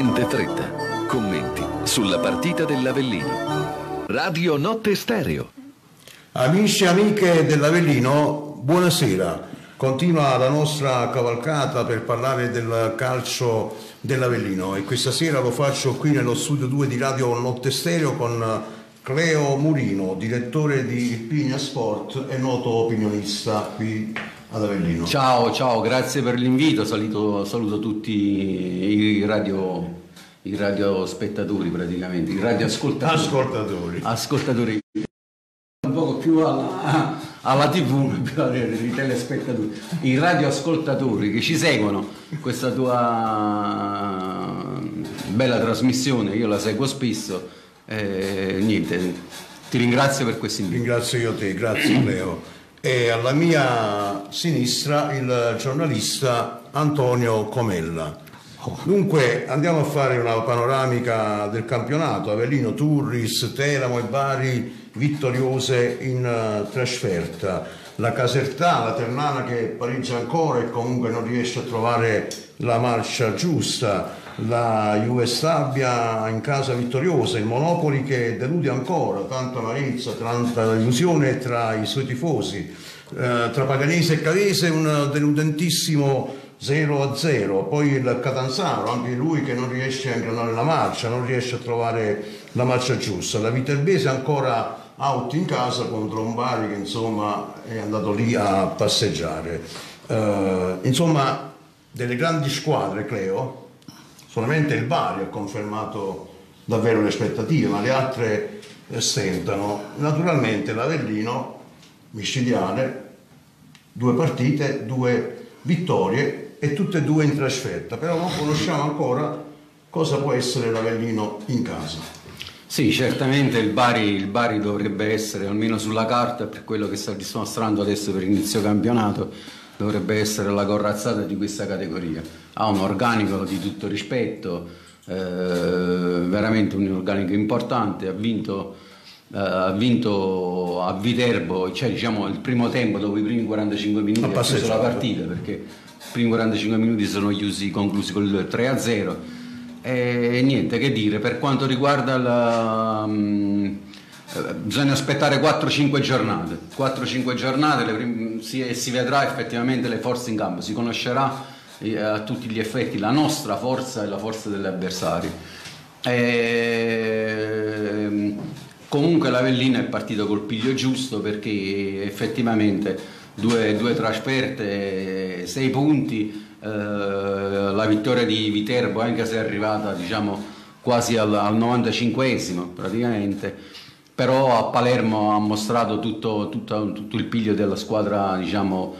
Niente fretta. Commenti sulla partita dell'Avellino. Radio Notte Stereo. Amici e amiche dell'Avellino, buonasera. Continua la nostra cavalcata per parlare del calcio dell'Avellino e questa sera lo faccio qui nello studio 2 di Radio Notte Stereo con Cleo Murino, direttore di Pigna Sport e noto opinionista qui ad Avellino. Ciao, grazie per l'invito, saluto tutti i radiospettatori praticamente, i radioascoltatori. Ascoltatori. Un poco più alla TV, più ai telespettatori, i radioascoltatori che ci seguono questa tua bella trasmissione, io la seguo spesso, niente, ti ringrazio per questo invito. Ringrazio io te, grazie Leo. E alla mia sinistra il giornalista Antonio Comella. Dunque andiamo a fare una panoramica del campionato. Avellino, Turris, Teramo e Bari vittoriose in trasferta. La Casertà, la Ternana che pareggia ancora e comunque non riesce a trovare la marcia giusta. La Juve Stabia in casa vittoriosa, il Monopoli che delude ancora, tanta amarezza, tanta illusione tra i suoi tifosi. Tra Paganese e Cavese un deludentissimo 0-0, poi il Catanzaro, anche lui che non riesce a ingranare la marcia, non riesce a trovare la marcia giusta. La Viterbese ancora out in casa contro un Bari che insomma è andato lì a passeggiare. Insomma, delle grandi squadre, Cleo, solamente il Bari ha confermato davvero le aspettative, ma le altre stentano. Naturalmente l'Avellino micidiale, 2 partite, 2 vittorie e tutte e 2 in trasferta, però non conosciamo ancora cosa può essere l'Avellino in casa. Sì, certamente il Bari dovrebbe essere, almeno sulla carta, per quello che sta dimostrando adesso per inizio campionato, dovrebbe essere la corazzata di questa categoria. Ha un organico di tutto rispetto, veramente un organico importante, ha vinto a Viterbo, cioè diciamo il primo tempo, dopo i primi 45 minuti ha chiuso la partita, perché i primi 45 minuti sono conclusi con il 3-0 e niente che dire. Per quanto riguarda bisogna aspettare 4-5 giornate, si vedrà effettivamente le forze in campo, si conoscerà a tutti gli effetti la nostra forza e la forza degli avversari. Comunque l'Avellino è partito col piglio giusto, perché effettivamente due trasferte, 6 punti, la vittoria di Viterbo, anche se è arrivata diciamo quasi al 95esimo praticamente, però a Palermo ha mostrato tutto il piglio della squadra diciamo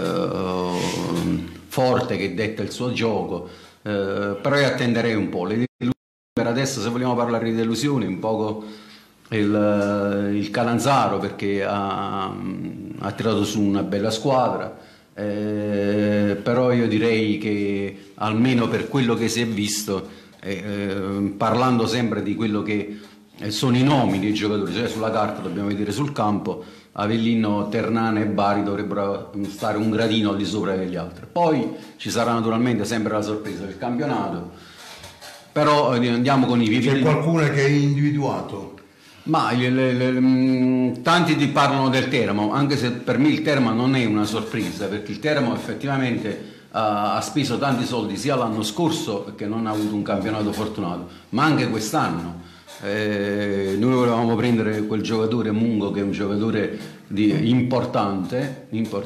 forte, che detta il suo gioco, però io attenderei un po'. Le delusioni per adesso, se vogliamo parlare di delusioni, un poco il Catanzaro, perché ha tirato su una bella squadra, però io direi che almeno per quello che si è visto, parlando sempre di quello che sono i nomi dei giocatori, cioè sulla carta dobbiamo vedere sul campo, Avellino, Ternana e Bari dovrebbero stare un gradino al di sopra degli altri. Poi ci sarà naturalmente sempre la sorpresa del campionato, però andiamo con i vivi. C'è qualcuno che è individuato? Ma tanti ti parlano del Teramo, anche se per me il Teramo non è una sorpresa, perché il Teramo effettivamente ha speso tanti soldi sia l'anno scorso, perché non ha avuto un campionato fortunato, ma anche quest'anno. Noi volevamo prendere quel giocatore Mungo, che è un giocatore importante.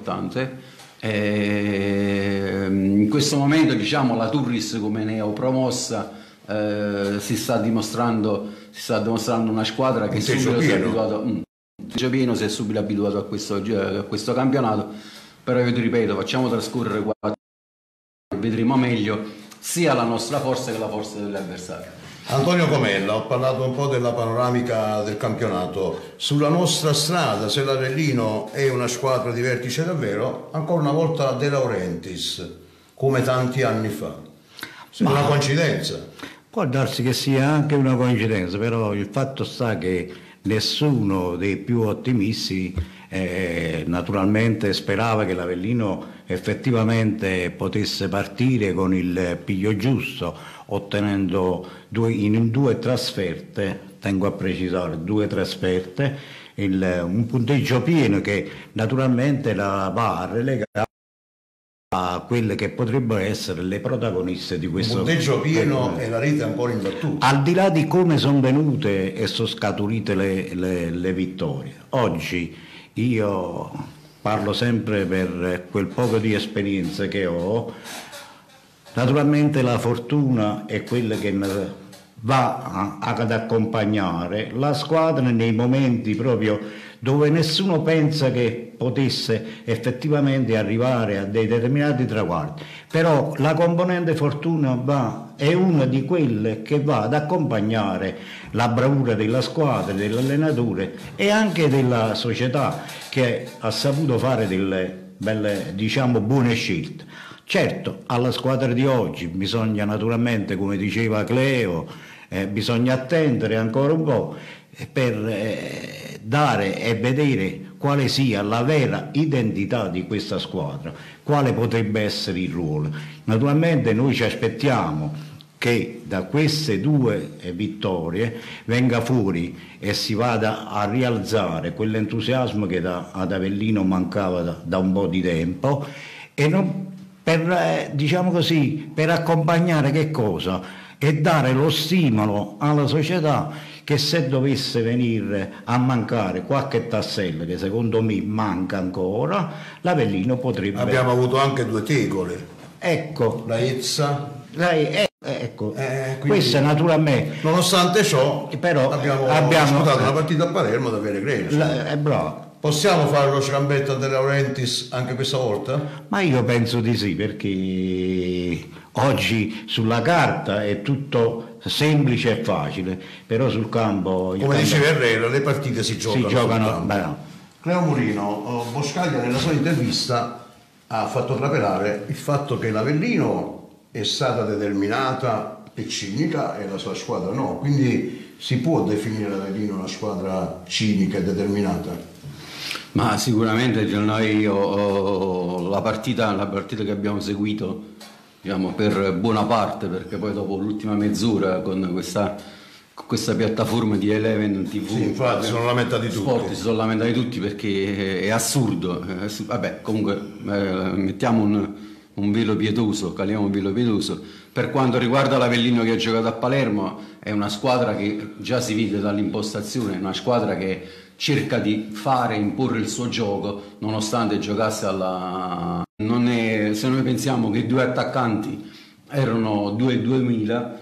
In questo momento diciamo la Turris come neopromossa si sta dimostrando una squadra che subito si è abituato si è subito abituato a questo campionato, però io ti ripeto, facciamo trascorrere 4 e vedremo meglio sia la nostra forza che la forza degli avversari. Antonio Comella, ho parlato un po' della panoramica del campionato. Sulla nostra strada, se l'Avellino è una squadra di vertice davvero, ancora una volta De Laurentiis, come tanti anni fa. È una coincidenza. Può darsi che sia anche una coincidenza, però il fatto sta che nessuno dei più ottimisti naturalmente sperava che l'Avellino effettivamente potesse partire con il piglio giusto, ottenendo in due trasferte, tengo a precisare, due trasferte, un punteggio pieno che naturalmente la va a relegare a quelle che potrebbero essere le protagoniste di questo. Un punteggio pieno e la rete ancora imbattuta. Al di là di come sono venute e sono scaturite le vittorie, oggi io parlo sempre per quel poco di esperienza che ho, naturalmente la fortuna è quella che va ad accompagnare la squadra nei momenti proprio dove nessuno pensa che potesse effettivamente arrivare a dei determinati traguardi, però la componente fortuna è una di quelle che va ad accompagnare la bravura della squadra, dell'allenatore e anche della società, che ha saputo fare delle belle, diciamo, buone scelte. Certo, alla squadra di oggi bisogna naturalmente, come diceva Cleo, bisogna attendere ancora un po' per dare e vedere quale sia la vera identità di questa squadra, quale potrebbe essere il ruolo. Naturalmente noi ci aspettiamo che da queste due vittorie venga fuori e si vada a rialzare quell'entusiasmo che ad Avellino mancava da un po' di tempo, e non per, diciamo così, per accompagnare che cosa? E dare lo stimolo alla società che se dovesse venire a mancare qualche tassello, che secondo me manca ancora, l'Avellino potrebbe... Abbiamo avuto anche due tegole. Ecco. La Ezza. Ecco, quindi, questa naturalmente... Nonostante ciò, però abbiamo disputato una partita a Palermo da avere grecia. È bravo. Possiamo fare lo scambetto De Laurentiis anche questa volta? Ma io penso di sì, perché oggi sulla carta è tutto semplice e facile, però sul campo... Come diceva Herrera, le partite si giocano. No. Cleo Murino, Boscaglia nella sua intervista ha fatto trapelare il fatto che l'Avellino è stata determinata e cinica e la sua squadra no, quindi si può definire l'Avellino una squadra cinica e determinata? Ma sicuramente noi la partita che abbiamo seguito, diciamo, per buona parte, perché poi dopo l'ultima mezz'ora con questa piattaforma di Eleven TV, sì, infatti si sono lamentati tutti. Si sono lamentati tutti perché è assurdo. Vabbè, comunque mettiamo un velo pietoso, caliamo un velo pietoso. Per quanto riguarda l'Avellino che ha giocato a Palermo, è una squadra che già si vede dall'impostazione, è una squadra che cerca di imporre il suo gioco, nonostante giocasse alla... Se noi pensiamo che i due attaccanti erano 2000,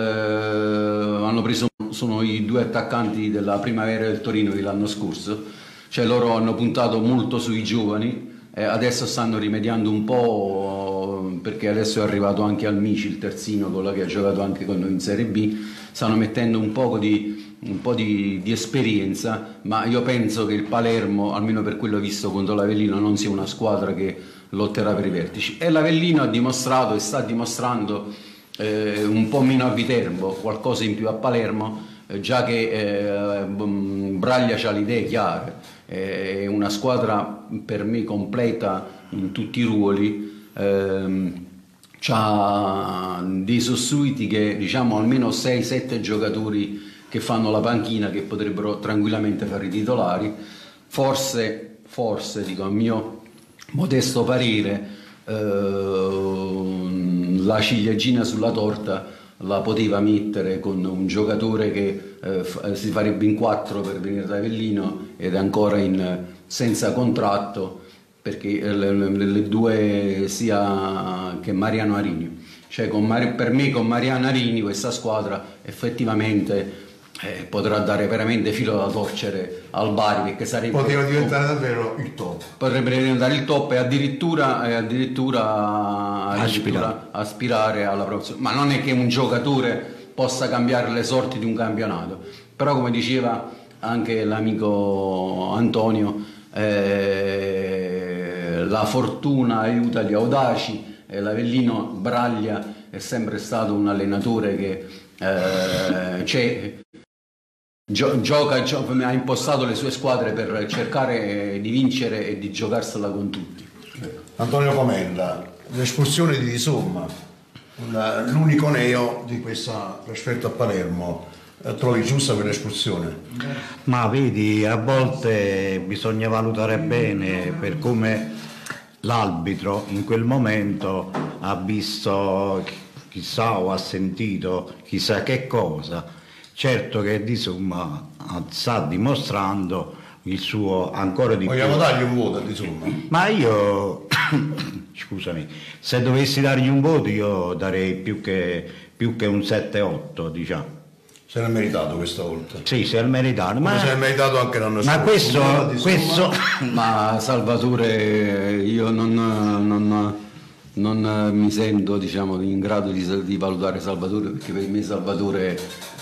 hanno preso, sono i due attaccanti della primavera del Torino dell'anno scorso, cioè loro hanno puntato molto sui giovani, adesso stanno rimediando un po', perché adesso è arrivato anche Almici, il terzino, quello che ha giocato anche con noi in Serie B, stanno mettendo un po' di esperienza, ma io penso che il Palermo, almeno per quello visto contro l'Avellino, non sia una squadra che lotterà per i vertici. E l'Avellino ha dimostrato e sta dimostrando un po' meno a Viterbo, qualcosa in più a Palermo, già che Braglia ha le idee chiare, è una squadra per me completa in tutti i ruoli, c'ha dei sussuiti che, diciamo, almeno 6-7 giocatori che fanno la panchina, che potrebbero tranquillamente fare i titolari. Forse dico a mio modesto parere, la ciliegina sulla torta la poteva mettere con un giocatore che si farebbe in 4 per venire da Avellino ed è ancora senza contratto, perché le due, sia che Mariano Arini, cioè per me con Mariano Arini questa squadra effettivamente potrà dare veramente filo da torcere al Bari, perché poteva diventare davvero il top. Potrebbe diventare il top e addirittura aspirare alla promozione. Ma non è che un giocatore possa cambiare le sorti di un campionato, però come diceva anche l'amico Antonio, la fortuna aiuta gli audaci, e l'Avellino Braglia è sempre stato un allenatore che ha impostato le sue squadre per cercare di vincere e di giocarsela con tutti. Antonio Comella, l'espulsione di Somma, l'unico neo di questa trasferta a Palermo, trovi giusta quell'espulsione? Ma vedi, a volte bisogna valutare bene per come l'arbitro in quel momento ha visto, chissà, o ha sentito chissà che cosa. Certo che insomma sta dimostrando il suo ancora di Vogliamo più. dargli un voto di Somma? Ma io, scusami, se dovessi dargli un voto io darei più che un 7-8, diciamo. Se l'è meritato questa volta. Sì, se l'è meritato. Come se l'è meritato anche l'anno scorso. Ma questo Ma Salvatore, io non mi sento, diciamo, in grado di valutare Salvatore, perché per me Salvatore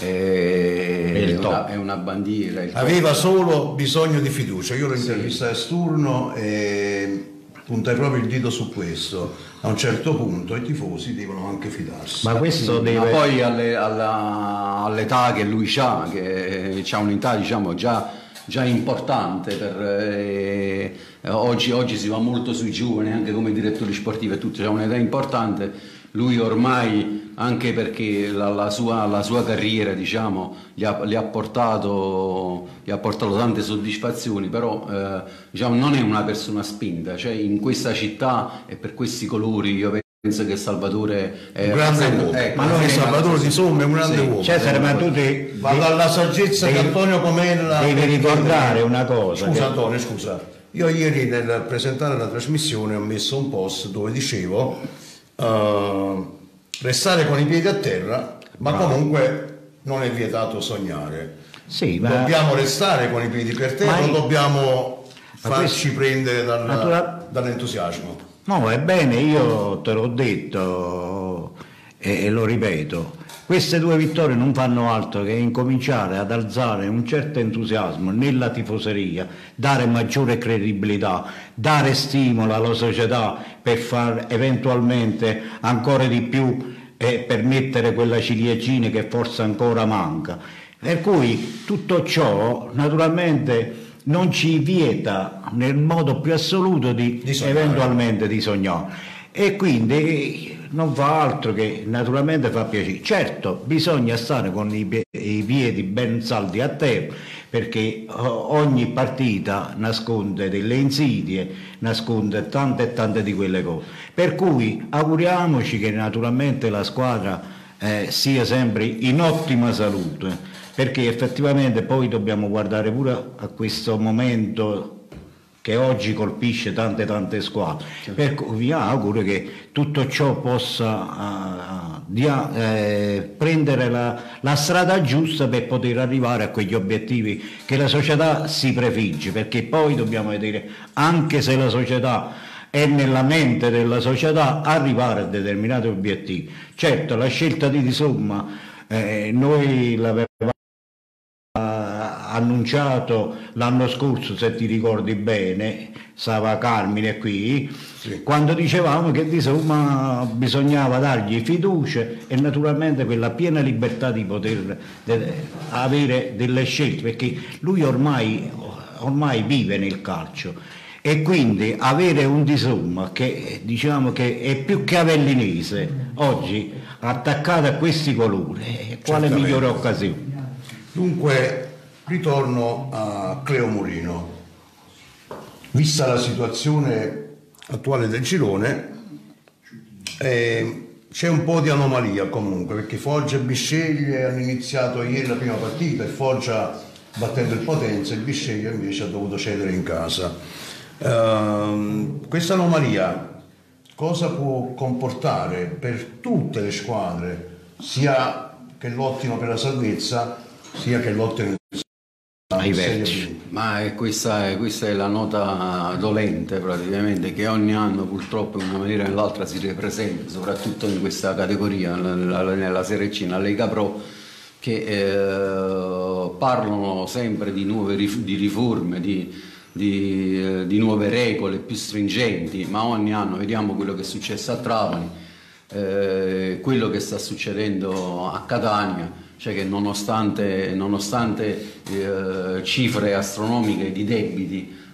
è una bandiera. Aveva solo bisogno di fiducia. Io l'ho intervistato a Sturno e puntai proprio il dito su questo. A un certo punto i tifosi devono anche fidarsi. Ma questo deve... Ma poi all'età che lui ha, che ha un'età, diciamo, già importante oggi si va molto sui giovani, anche come direttori sportivi e tutto, c'ha un'età importante. Lui ormai, anche perché la sua carriera, diciamo, gli ha portato tante soddisfazioni, però diciamo, non è una persona spinta, cioè in questa città e per questi colori io penso che Salvatore è un grande uomo. Ma noi Salvatore di Somma è un grande uomo. Cesare, ma tu va dalla saggezza di Antonio Comella. Devi ricordare una cosa. Scusa Antonio, scusa. Io ieri nel presentare la trasmissione ho messo un post dove dicevo restare con i piedi a terra, ma comunque non è vietato sognare. Sì, ma... Dobbiamo restare con i piedi per terra, non dobbiamo farci prendere dall'entusiasmo. No, ebbene, io te l'ho detto e lo ripeto, queste due vittorie non fanno altro che incominciare ad alzare un certo entusiasmo nella tifoseria, dare maggiore credibilità, dare stimolo alla società per far eventualmente ancora di più e per mettere quella ciliegina che forse ancora manca. Per cui tutto ciò naturalmente non ci vieta nel modo più assoluto di eventualmente di sognare, e quindi non fa altro che naturalmente fa piacere. Certo, bisogna stare con i piedi ben saldi a terra, perché ogni partita nasconde delle insidie, nasconde tante e tante di quelle cose, per cui auguriamoci che naturalmente la squadra sia sempre in ottima salute, perché effettivamente poi dobbiamo guardare pure a questo momento che oggi colpisce tante squadre. Certo. Per cui vi auguro che tutto ciò possa prendere la strada giusta per poter arrivare a quegli obiettivi che la società si prefigge, perché poi dobbiamo vedere, anche se la società è nella mente della società, arrivare a determinati obiettivi. Certo, la scelta di Somma noi l'avevamo annunciato l'anno scorso, se ti ricordi bene, stava Carmine qui, sì, quando dicevamo che insomma bisognava dargli fiducia e naturalmente quella piena libertà di poter avere delle scelte, perché lui ormai vive nel calcio, e quindi avere un Di Somma che diciamo che è più che avellinese oggi, attaccato a questi colori, quale migliore occasione? Dunque ritorno a Cleo Murino. Vista la situazione attuale del girone, c'è un po' di anomalia comunque, perché Foggia e Bisceglie hanno iniziato ieri la prima partita e Foggia battendo il Potenza, e Bisceglie invece ha dovuto cedere in casa. Questa anomalia cosa può comportare per tutte le squadre, sia che lottino per la salvezza, sia che lottino ai vertici? Ma questa è la nota dolente praticamente, che ogni anno purtroppo in una maniera o nell'altra si ripresenta, soprattutto in questa categoria, nella Serie C, nella Lega Pro, che parlano sempre di nuove riforme, di nuove regole più stringenti, ma ogni anno vediamo quello che è successo a Trapani, quello che sta succedendo a Catania, cioè che nonostante cifre astronomiche di debiti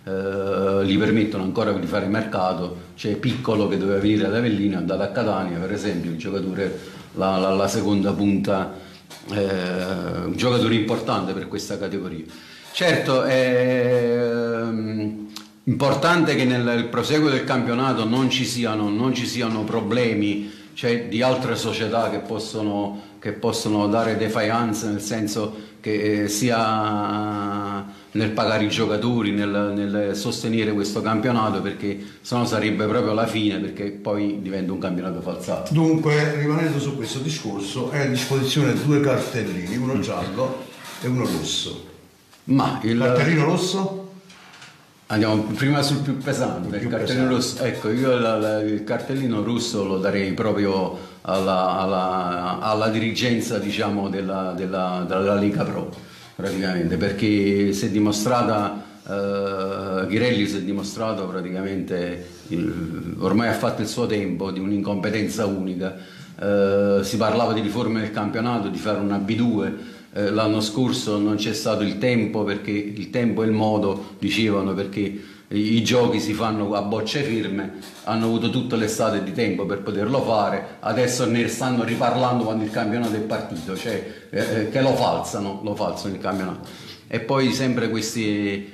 gli permettono ancora di fare mercato. C'è Piccolo che doveva venire ad Avellino, è andato a Catania per esempio, il giocatore, la seconda punta, un giocatore importante per questa categoria. Certo, è importante che nel proseguo del campionato non ci siano problemi, cioè, di altre società che possono dare defiance, nel senso che sia nel pagare i giocatori, nel sostenere questo campionato, perché sennò sarebbe proprio la fine, perché poi diventa un campionato falsato. Dunque, rimanendo su questo discorso, è a disposizione 2 cartellini, uno giallo e uno rosso. Ma il Cartellino rosso? Andiamo prima sul più pesante, il cartellino rosso. Ecco, io il cartellino rosso lo darei proprio alla dirigenza, diciamo, della Lega Pro, praticamente, perché si è dimostrata, Ghirelli si è dimostrato praticamente, ormai ha fatto il suo tempo, di un'incompetenza unica. Si parlava di riforme del campionato, di fare una B2. L'anno scorso non c'è stato il tempo, perché il tempo è il modo, dicevano, perché i giochi si fanno a bocce firme, hanno avuto tutta l'estate di tempo per poterlo fare, adesso ne stanno riparlando quando il campionato è partito, cioè che lo falsano il campionato. E poi sempre questi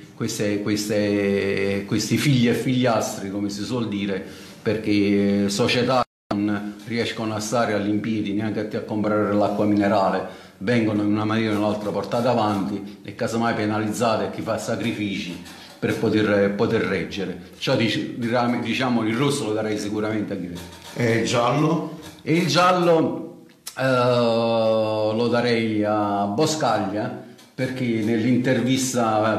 figli e figliastri, come si suol dire, perché società non riescono a stare all'impiedi neanche a comprare l'acqua minerale, vengono in una maniera o in un'altra portate avanti e casomai penalizzate a chi fa sacrifici per poter reggere. Ciò diciamo il rosso lo darei sicuramente a Ghirelli. E il giallo? E il giallo lo darei a Boscaglia, perché nell'intervista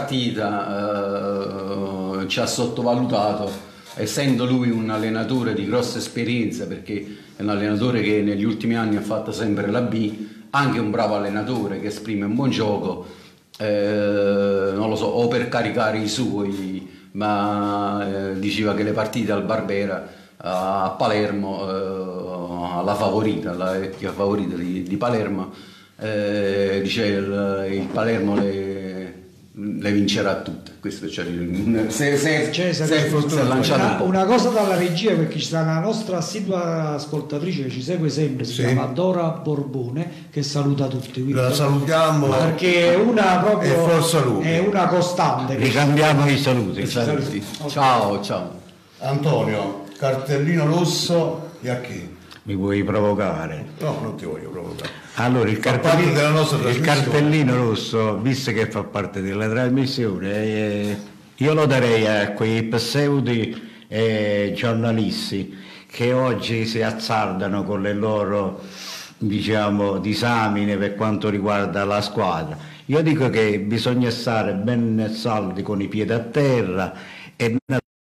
pre-partita ci ha sottovalutato, essendo lui un allenatore di grossa esperienza, perché è un allenatore che negli ultimi anni ha fatto sempre la B, anche un bravo allenatore che esprime un buon gioco, non lo so, o per caricare i suoi, ma diceva che le partite al Barbera, a Palermo, la vecchia favorita di Palermo, dice il Palermo le vincerà tutte. Questo si è lanciato una cosa dalla regia, perché ci sta una nostra assidua ascoltatrice che ci segue sempre, si chiama Dora Borbone, che saluta tutti, quindi la salutiamo, perché è una proprio è una costante. Ricambiamo i saluti. Okay. Ciao Antonio, cartellino rosso e a chi? Mi vuoi provocare? No, non ti voglio provocare. Allora, il trasmissione. cartellino rosso, visto che fa parte della trasmissione, io lo darei a quei pseudi giornalisti che oggi si azzardano con le loro, diciamo, disamine per quanto riguarda la squadra. Io dico che bisogna stare ben saldi con i piedi a terra e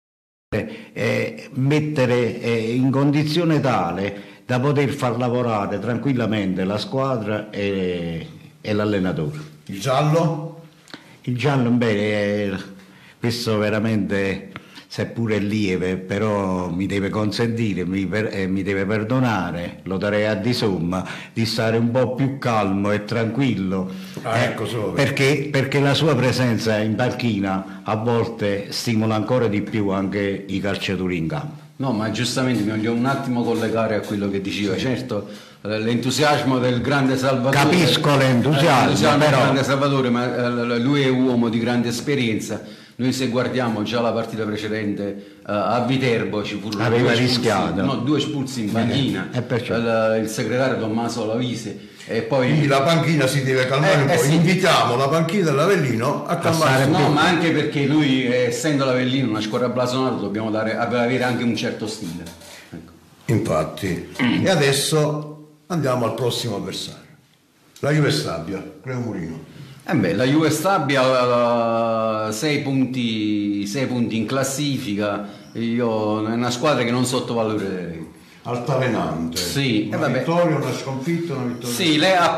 mettere in condizione tale da poter far lavorare tranquillamente la squadra e l'allenatore. Il giallo? Il giallo, beh, questo veramente, seppure lieve, però mi deve consentire, mi deve perdonare, lo darei a Di Somma, di stare un po' più calmo e tranquillo, ecco solo perché la sua presenza in panchina a volte stimola ancora di più anche i calciatori in campo. No, ma giustamente mi voglio un attimo collegare a quello che diceva. Certo, l'entusiasmo del grande Salvatore, capisco l'entusiasmo, del grande Salvatore, ma lui è un uomo di grande esperienza. Noi, se guardiamo già la partita precedente a Viterbo, ci furono due espulsi in panchina, il segretario Tommaso Lavise, e poi la panchina si deve calmare un po'. Sì. Invitiamo la panchina dell'Avellino a calmare. No, ma anche perché lui, essendo l'Avellino una squadra blasonata, dobbiamo avere anche un certo stile. Ecco. Infatti. E adesso andiamo al prossimo avversario, la Juve Stabia, Cleo Murino. La Juve Stabia 6 punti in classifica. È una squadra che non sottovaluterei. Altalenante. Sì, una vittoria, una sconfitta, una vittoria. Sì, lei ha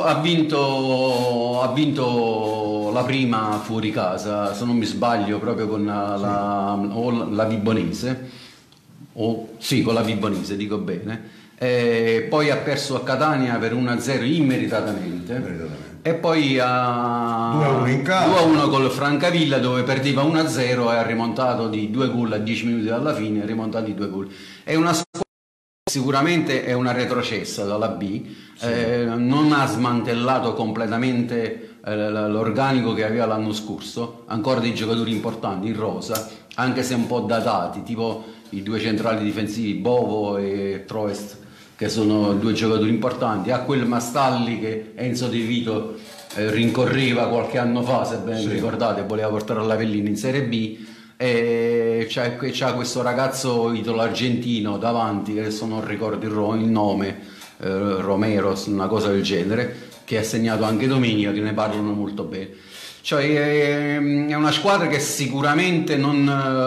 vinto la prima fuori casa, se non mi sbaglio, proprio con la Vibonese. Con la Vibonese, dico bene. poi ha perso a Catania per 1-0 immeritatamente. E poi 2-1 in casa, 2-1 col Francavilla, dove perdeva 1-0 e ha rimontato di 2 gol a 10 minuti dalla fine, ha rimontato di 2 gol. È una squadra sicuramente è una retrocessa dalla B, non ha smantellato completamente l'organico che aveva l'anno scorso, ancora dei giocatori importanti in rosa, anche se un po' datati, tipo i due centrali difensivi Bovo e Troest, che sono due giocatori importanti, a quel Mastalli che Enzo De Vito rincorreva qualche anno fa, se ben ricordate, voleva portare l'Avellino in Serie B, e c'ha questo ragazzo italo argentino davanti, che adesso non ricordo il nome, Romero, una cosa del genere, che ha segnato anche domenica, che ne parlano molto bene. Cioè è una squadra che sicuramente non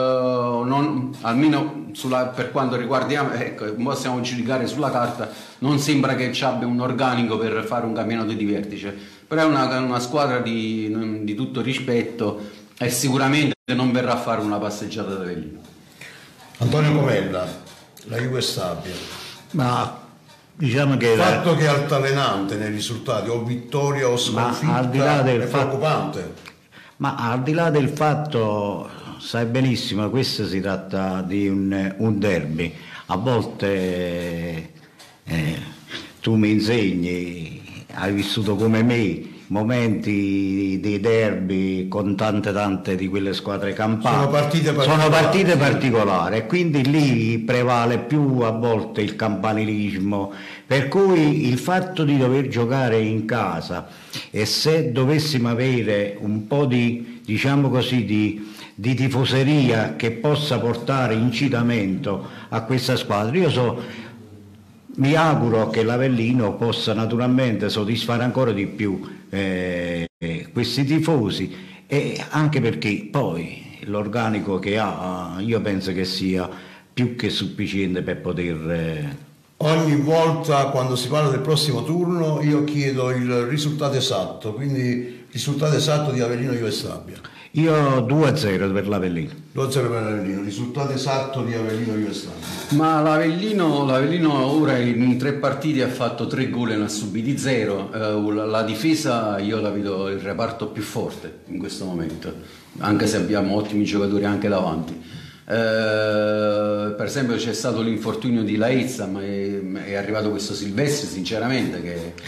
almeno per quanto riguardiamo, ecco, possiamo giudicare sulla carta, non sembra che ci abbia un organico per fare un campionato di vertice, però è una squadra di tutto rispetto e sicuramente non verrà a fare una passeggiata da Avellino. Antonio Comella, la Juve Stabia. Ma diciamo che il fatto che è altalenante nei risultati, o vittoria o sconfitta, è preoccupante. Ma al di là del fatto, sai benissimo, questo si tratta di un derby. A volte tu mi insegni, hai vissuto come me momenti di derby con tante di quelle squadre campane, sono partite particolari, e quindi lì prevale più a volte il campanilismo, per cui il fatto di dover giocare in casa, e se dovessimo avere un po' di, diciamo così, di tifoseria che possa portare incitamento a questa squadra, mi auguro che l'Avellino possa naturalmente soddisfare ancora di più questi tifosi, e anche perché poi l'organico che ha, io penso che sia più che sufficiente per poter... Ogni volta quando si parla del prossimo turno io chiedo il risultato esatto, quindi il risultato esatto di Avellino Juve Stabia. Io 2-0 per l'Avellino. 2-0 per l'Avellino, risultato esatto di Avellino Juve Stabia. Ma l'Avellino ora in 3 partite ha fatto 3 gol e ne ha subiti 0. La difesa io la vedo il reparto più forte in questo momento, anche se abbiamo ottimi giocatori anche davanti. Per esempio c'è stato l'infortunio di Laezza, ma è arrivato questo Silvestri, sinceramente,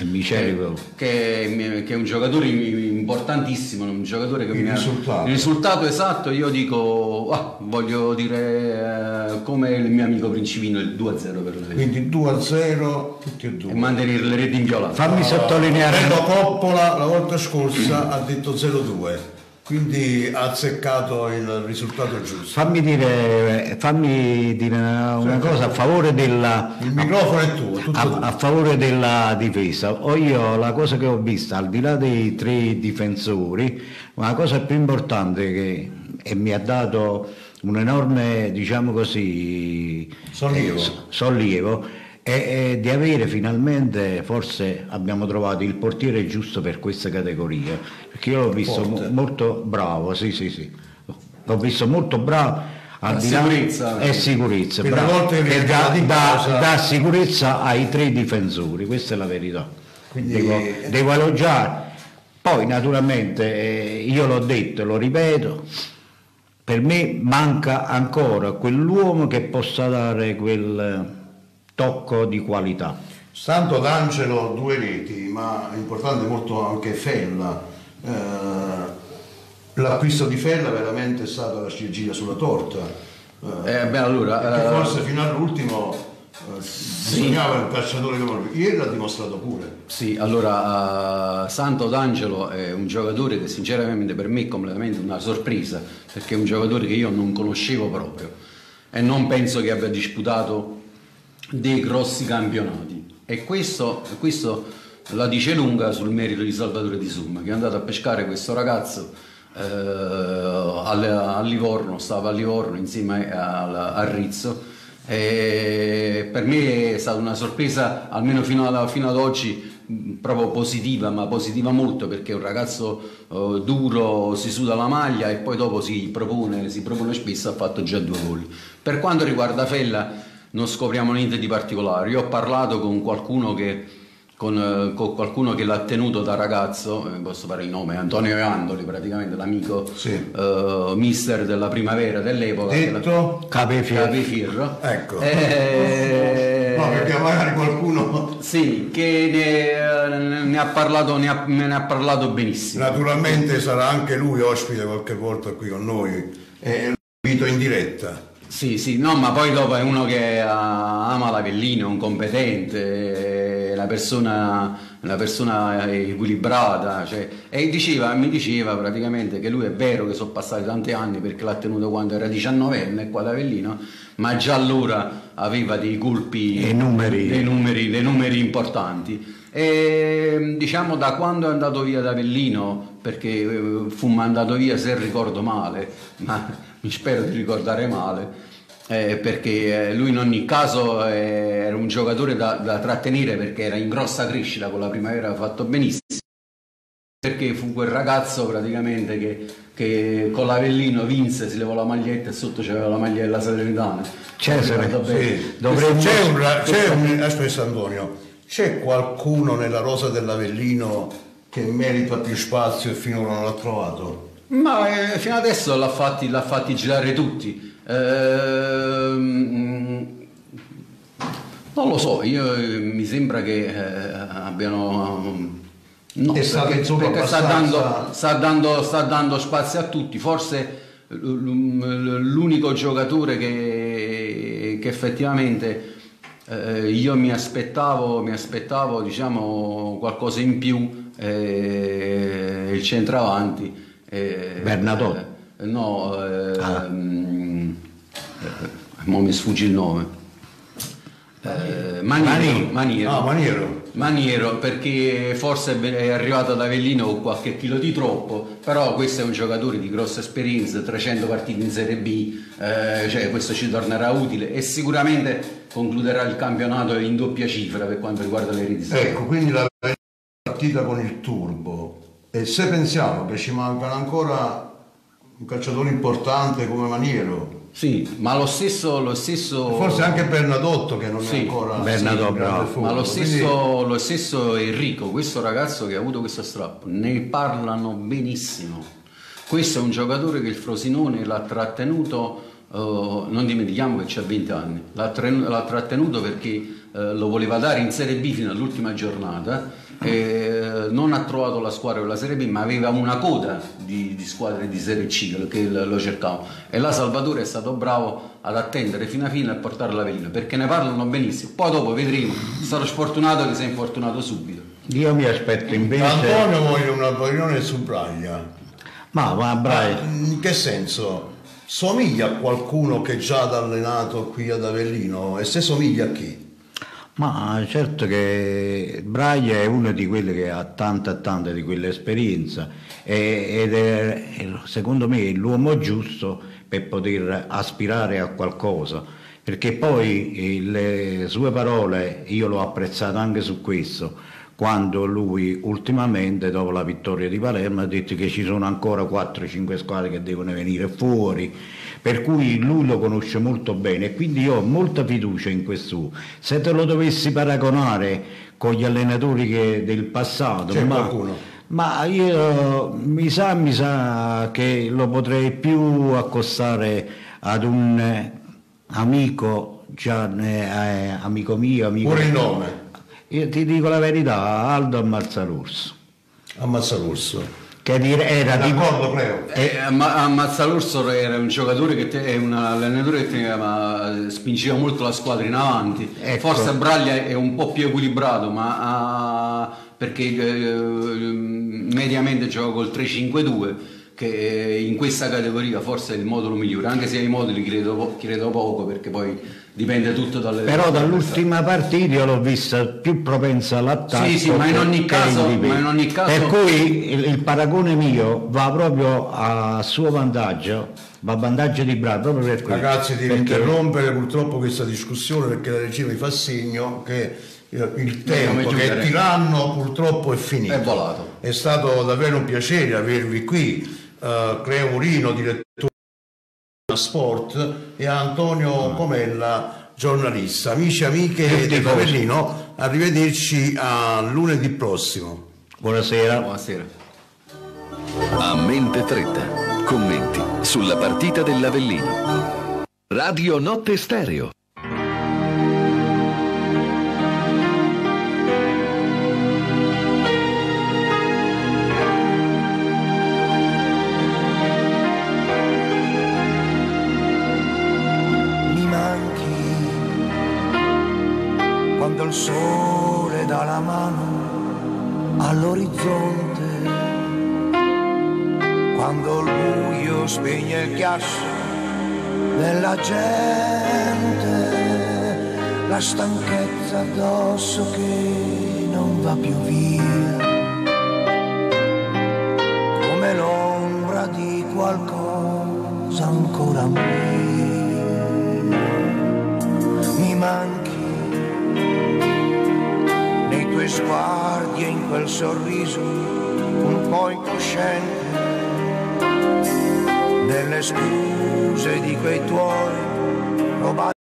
che è un giocatore importantissimo, un giocatore che il risultato esatto, io dico, voglio dire come il mio amico Principino, il 2-0 per l'Avellino. Quindi 2-0 tutti e due, e mantenere le reti inviolate. Fammi sottolineare, Coppola la volta scorsa ha detto 0-2, quindi ha azzeccato il risultato giusto. Fammi dire una cosa a favore della... Il microfono è tuo, a favore della difesa. Io la cosa che ho visto, al di là dei 3 difensori, una cosa più importante e mi ha dato un enorme, diciamo così, sollievo, e di avere finalmente, forse abbiamo trovato il portiere giusto per questa categoria, perché io l'ho visto molto bravo, sì, l'ho visto molto bravo, al di là sicurezza, bravo, che dà sicurezza ai 3 difensori, questa è la verità. Quindi devo elogiare. Poi naturalmente io l'ho detto, lo ripeto, per me manca ancora quell'uomo che possa dare quel tocco di qualità. Santo D'Angelo 2 reti, ma è importante molto anche Fella. L'acquisto di Fella veramente è stata la ciliegina sulla torta. Perché forse fino all'ultimo bisognava il calciatore come lui. Ieri l'ha dimostrato pure. Sì, allora Santo D'Angelo è un giocatore che sinceramente per me è completamente una sorpresa, perché è un giocatore che io non conoscevo proprio e non penso che abbia disputato dei grossi campionati, e questo la dice lunga sul merito di Salvatore Di Summa, che è andato a pescare questo ragazzo a Livorno, stava a Livorno insieme a Rizzo, e per me è stata una sorpresa, almeno fino ad oggi, proprio positiva, ma positiva molto, perché è un ragazzo duro, si suda la maglia e poi dopo si propone spesso, ha fatto già 2 gol. Per quanto riguarda Fella, non scopriamo niente di particolare. Io ho parlato con qualcuno che con qualcuno che l'ha tenuto da ragazzo, posso fare il nome, Antonio Andoli, praticamente l'amico mister della primavera dell'epoca, detto Capefirro. Ecco. No, perché magari qualcuno sì, che ne ha parlato, me ne ha parlato benissimo. Naturalmente sarà anche lui ospite qualche volta qui con noi e lo invito in diretta. Sì, no, ma poi dopo è uno che ama l'Avellino, un competente, una persona equilibrata, cioè, e mi diceva praticamente che lui è vero che sono passati tanti anni perché l'ha tenuto quando era 19enne qua ad Avellino, ma già allora aveva dei colpi, dei numeri importanti. E diciamo da quando è andato via da Avellino, perché fu mandato via, se ricordo male, ma mi spero di ricordare male, perché lui in ogni caso era un giocatore da trattenere, perché era in grossa crescita, con la primavera ha fatto benissimo, perché fu quel ragazzo praticamente che con l'Avellino vinse, si levò la maglietta e sotto c'aveva la maglia della Salernitana. Cesare, aspetta Antonio, c'è qualcuno nella rosa dell'Avellino che merita più spazio e finora non l'ha trovato? Ma fino adesso l'ha fatti girare tutti. Non lo so, mi sembra che abbiano... No, è stato perché sta dando spazio a tutti. Forse l'unico giocatore che effettivamente io mi aspettavo diciamo qualcosa in più, il centravanti. Bernadotte? No, mo mi sfugge il nome. Maniero, perché forse è arrivato ad Avellino con qualche chilo di troppo, però questo è un giocatore di grossa esperienza, 300 partite in Serie B, cioè questo ci tornerà utile e sicuramente concluderà il campionato in doppia cifra per quanto riguarda le reti. Ecco, quindi la partita con il turbo. E se pensiamo che ci mancano ancora un calciatore importante come Maniero, sì, ma lo stesso forse anche Bernadotte che non è ancora bravo, ma lo stesso Enrico, questo ragazzo che ha avuto questo strappo, ne parlano benissimo. Questo è un giocatore che il Frosinone l'ha trattenuto, non dimentichiamo che c'ha 20 anni, l'ha trattenuto perché lo voleva dare in Serie B fino all'ultima giornata. Non ha trovato la squadra per la Serie B, ma aveva una coda di squadre di Serie C che lo cercavano, e là Salvatore è stato bravo ad attendere fino a fine e portarlo all'Avellino, perché ne parlano benissimo. Poi dopo vedremo, è stato sfortunato che si è infortunato subito. Io mi aspetto invece Antonio vuole una opinione su Braia. Ma Braia in che senso? Somiglia a qualcuno che già ha allenato qui ad Avellino? E se somiglia a chi? Ma certo che Braia è uno di quelli che ha tanta di quell'esperienza ed è secondo me l'uomo giusto per poter aspirare a qualcosa, perché poi le sue parole io l'ho apprezzato anche su questo, quando lui ultimamente dopo la vittoria di Palermo ha detto che ci sono ancora 4-5 squadre che devono venire fuori, per cui lui lo conosce molto bene e quindi io ho molta fiducia in questo. Se te lo dovessi paragonare con gli allenatori del passato, c'è qualcuno? Ma io mi sa che lo potrei più accostare ad un amico, amico mio, pure il nome. Io ti dico la verità, Aldo Ammazzalurso. Ammazzalurso. Che era d'accordo, Cleo. Ammazzalurso era un giocatore è un allenatore che spingeva molto la squadra in avanti. Ecco. Forse Braglia è un po' più equilibrato, ma perché mediamente gioca col 3-5-2, che in questa categoria forse è il modulo migliore, anche se ai moduli credo poco, perché poi dipende tutto dalle... Però dall'ultima partita io l'ho vista più propensa all'attacco. Sì, ma in ogni caso... Per cui il paragone mio va proprio a suo vantaggio, va a vantaggio di Braga, proprio per questo. Ragazzi, devo interrompere purtroppo questa discussione perché la regia mi fa segno che il tempo che è tiranno purtroppo è finito. È volato. È stato davvero un piacere avervi qui. Cleo Murino, direttore Sport, e Antonio Comella, giornalista. Amici e amiche dell'Avellino, arrivederci a lunedì prossimo. Buonasera. Buonasera. A mente fredda. Commenti sulla partita dell'Avellino. Radio Notte Stereo. Mi manchi quando il sole dà la mano all'orizzonte, quando il buio spegne il ghiaccio della gente, la stanchezza addosso che non va più via, come l'ombra di qualcosa ancora mia. Mi manchi nei tuoi sguardi e in quel sorriso un po' incosciente, nelle scuse di quei tuoi probati